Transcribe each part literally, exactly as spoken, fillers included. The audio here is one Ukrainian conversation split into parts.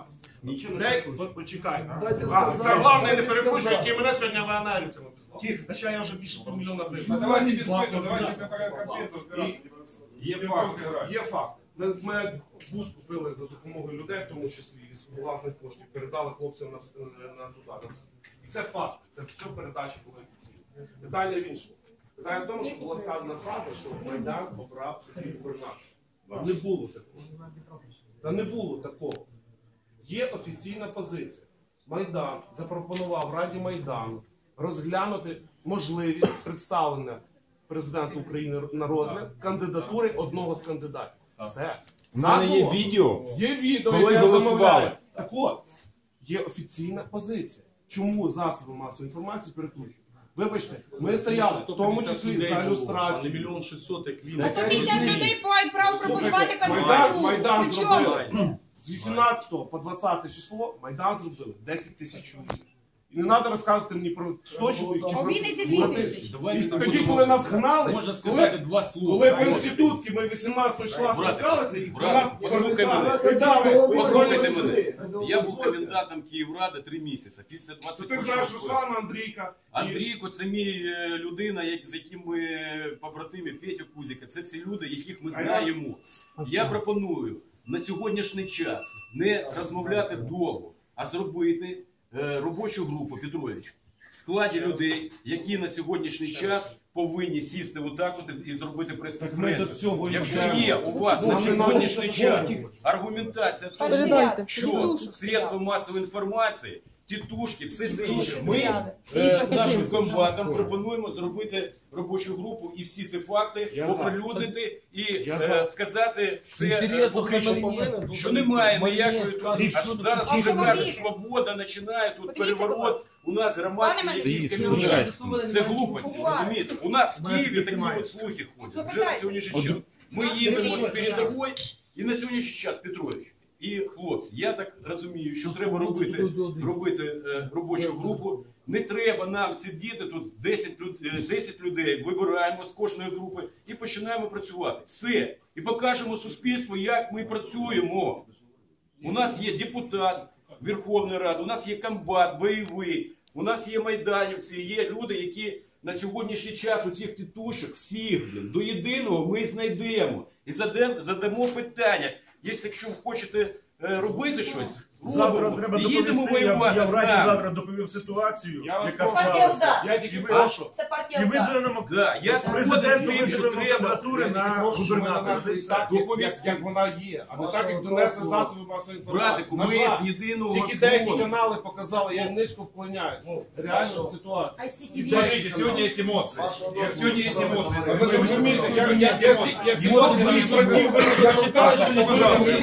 Нічого не почекайте. Це головне, не перепрошуйте, мене сьогодні в аналізі написали. Хоча я вже більше по мільйона прийшов. Давайте без списку, давайте конкретно розбиратися. Є факт, є факт. Ми, ми бус купили за допомогою людей, в тому числі із власних коштів, передали хлопцям на, на туди. Це факт, це все передачі були офіційні. Питання в іншому. Питання в тому, що була сказана фраза, що Майдан обрав собі губернатора. Не було такого. Та не було такого. Є офіційна позиція. Майдан запропонував Раді Майдану розглянути можливість представлення президента України на розгляд кандидатури одного з кандидатів. Все. У мене є відео, Є відео, коли яке голосували. вимовляє. Так от, є офіційна позиція. Чому засоби масової інформації перекручують? Вибачте, ми стояли, в тому числі за люстрацію. мільйон шістсот, як він. сто п'ятдесят людей мають право пропонувати Майдан, кандидатуру. Майдан При чому? зробили з вісімнадцятого по двадцяте число, Майдан зробили десять тисяч чоловік. І не треба розказувати мені про сто чоловік чи У про Вінниці дві тисячі. І тоді, коли нас гнали, можна сказати два слова. коли в інститутській ми вісімнадцятого числа спускалися, і про нас послухай мене. кидали. Послухайте мене. Я був комендантом Київради три місяці. Після Це двадцять ти знаєш Руслана, Андрійка. Андрійко, це мій е, людина, як, з яким ми побратими, Петю Кузіка. Це всі люди, яких ми знаємо. Я пропоную на сьогоднішній час не розмовляти довго, а зробити е, робочу групу, Петрович, в складі людей, які на сьогоднішній час повинні сісти отак от і зробити прес-конференцію. Якщо є у вас на сьогоднішній час аргументація, що средства масової інформації, тітушки, все це інше, ми е, з нашим комбатом пропонуємо зробити робочу групу і всі ці факти оприлюднити і е, сказати це публічно, що немає ніякої тут. А зараз вже кажуть, свобода починає, тут переворот, у нас громадські якісь ком'юнікації. Це глупості, розумієте? У нас в Києві такі от слухи ходять, вже на сьогоднішній час. Ми їдемо з передової і на сьогоднішній час, Петрович, і хлопці, я так розумію, що треба робити, робити е, робочу групу. Не треба нам сидіти тут десять людей, вибираємо з кожної групи і починаємо працювати. Все. І покажемо суспільству, як ми працюємо. У нас є депутат Верховної Ради, у нас є комбат, бойовий, у нас є майданівці, є люди, які на сьогоднішній час у цих тітушок всіх, блін, до єдиного ми знайдемо. І задамо, задамо питання. Якщо ви хочете е, робити щось, Завтра треба доповісти, я, я в Раді завтра доповім ситуацію, яка склалася. Я тільки прошу. Це партія І ОДА. виділимо да, я президенту згоден з тим, що виділимо треба. кандидатури на губернатора. Так, як, як вона є, а не так, як донесли засоби масової інформації. Братику, На ми жаль, з єдиного тільки деякі фронту. канали показали, я низько вклоняюсь. Реально ситуація. Ай Сі Ті Ви. Смотрите, сегодня есть эмоции. Сегодня есть эмоции. Ви зрозумієте, я Сегодня есть эмоции. емоції братів, ви читали, що не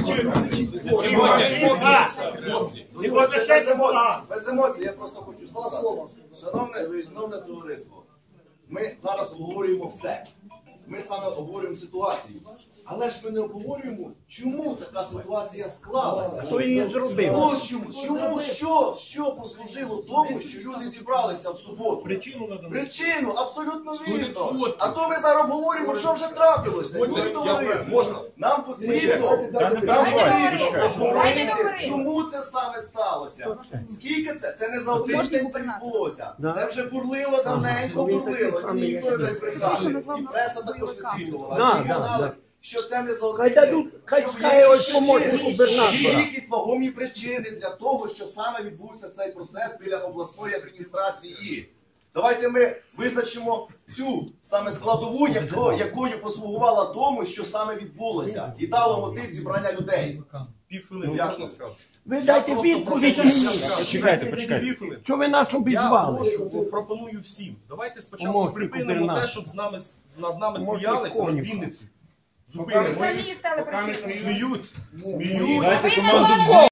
Хлопці, Без емоцій, я просто хочу сказати. Шановне, шановне товариство, ми зараз обговорюємо все. Ми саме обговорюємо ситуацію. Але ж ми не обговорюємо, чому така ситуація склалася. Хто її зробив? Ось чому, чому, що, що послужило тому, що люди зібралися в суботу? Причину надо. Причину абсолютно вірно. відсотків. А то ми зараз говоримо, що вже трапилося. Ні, товариство. Нам потрібно, нам потрібно обговорити, чому це саме сталося. Скільки це? Це не за один день це відбулося. Це вже бурлило, давненько бурлило. І ніхто не збрехати. І преса також висвітлювала. Всі канали, що це не за один день. Хай Що скаже є ось помощник причини, губернатора. є якісь вагомі причини для того, що саме відбувся цей процес біля обласної адміністрації. Давайте ми визначимо цю саме складову, яко, якою послугувала тому, що саме відбулося, і дало мотив зібрання людей. Півхвилини, можна скажу? Ви дайте відповідь мені. Почекайте, почекайте. Що ви нас Я обізвали? прошу, пропоную всім. Давайте спочатку Помогти припинимо губернатору. те, щоб з нами, над нами Помогти сміялися, над коніку. Вінницю. Ви Зупинимо. самі стали причиною. Сміються. Ви Сміються. назвали